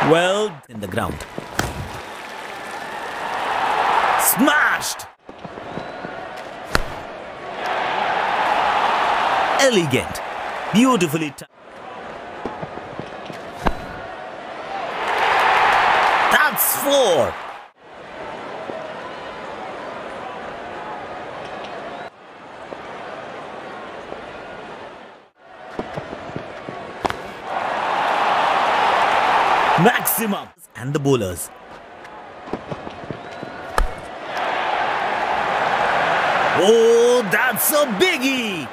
Well, in the ground. Smashed! Elegant. Beautifully timed. That's 4. Maximum. And the bowlers. Oh, that's a biggie!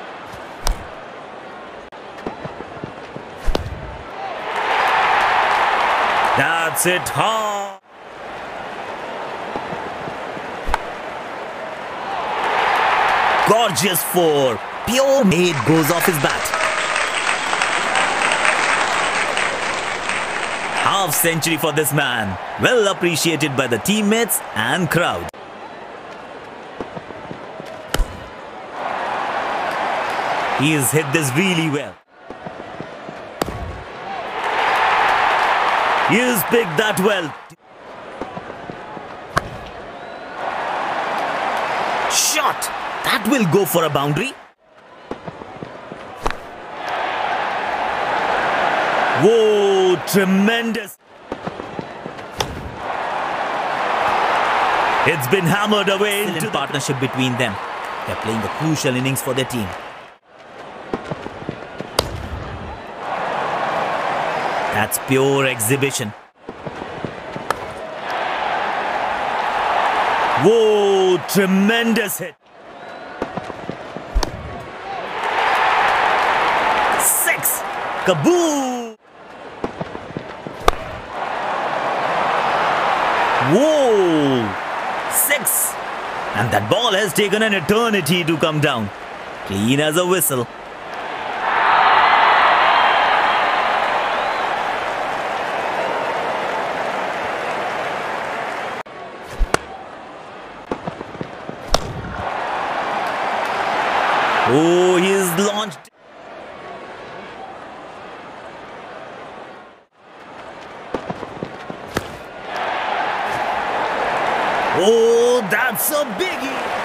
That's it hard. Gorgeous 4. Pure made goes off his bat. Half century for this man. Well appreciated by the teammates and crowd. He's hit this really well. He's picked that well. Shot! That will go for a boundary. Whoa, tremendous. It's been hammered away into the partnership between them. They're playing a crucial innings for their team. That's pure exhibition. Whoa, tremendous hit. 6. Kaboom! Whoa! 6. And that ball has taken an eternity to come down. Clean as a whistle. Oh, he's launched. Oh, that's a biggie.